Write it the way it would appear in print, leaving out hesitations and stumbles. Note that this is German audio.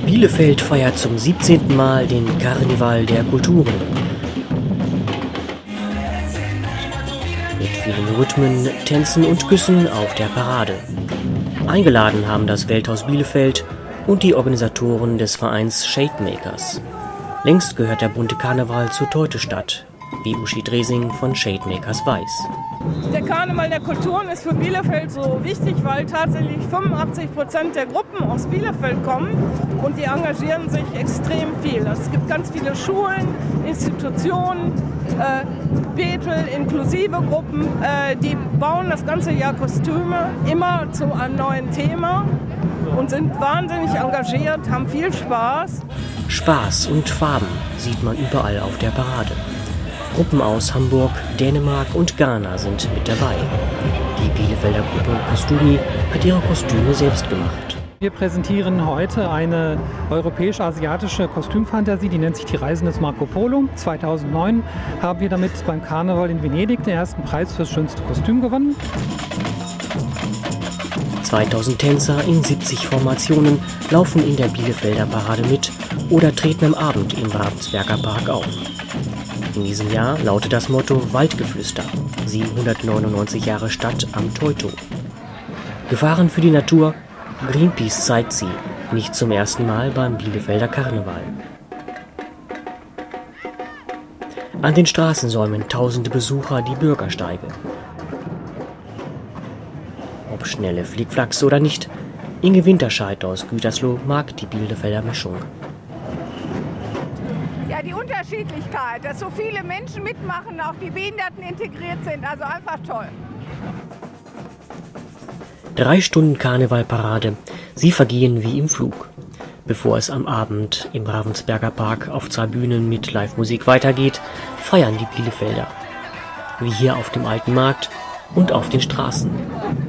Bielefeld feiert zum 17. Mal den Karneval der Kulturen. Mit vielen Rhythmen, Tänzen und Küssen auf der Parade. Eingeladen haben das Welthaus Bielefeld und die Organisatoren des Vereins Shademakers. Längst gehört der bunte Karneval zur Teutestadt, wie Uschi Dresing von Shademakers weiß. Der Karneval der Kulturen ist für Bielefeld so wichtig, weil tatsächlich 85% der Gruppen aus Bielefeld kommen und die engagieren sich extrem viel. Es gibt ganz viele Schulen, Institutionen, Bethel, inklusive Gruppen, die bauen das ganze Jahr Kostüme, immer zu einem neuen Thema und sind wahnsinnig engagiert, haben viel Spaß. Spaß und Farben sieht man überall auf der Parade. Gruppen aus Hamburg, Dänemark und Ghana sind mit dabei. Die Bielefelder Gruppe Kostümi hat ihre Kostüme selbst gemacht. Wir präsentieren heute eine europäisch-asiatische Kostümfantasie, die nennt sich die Reisen des Marco Polo. 2009 haben wir damit beim Karneval in Venedig den ersten Preis fürs schönste Kostüm gewonnen. 2000 Tänzer in 70 Formationen laufen in der Bielefelder Parade mit oder treten am Abend im Ravensberger Park auf. In diesem Jahr lautet das Motto Waldgeflüster, 799 Jahre Stadt am Teutow. Gefahren für die Natur, Greenpeace zeigt sie, nicht zum ersten Mal beim Bielefelder Karneval. An den Straßen säumen tausende Besucher die Bürgersteige. Ob schnelle Flickflacks oder nicht, Inge Winterscheid aus Gütersloh mag die Bielefelder Mischung. Ja, die Unterschiedlichkeit, dass so viele Menschen mitmachen, auch die Behinderten integriert sind, also einfach toll. 3 Stunden Karnevalparade, sie vergehen wie im Flug. Bevor es am Abend im Ravensberger Park auf 2 Bühnen mit Live-Musik weitergeht, feiern die Bielefelder. Wie hier auf dem Alten Markt und auf den Straßen.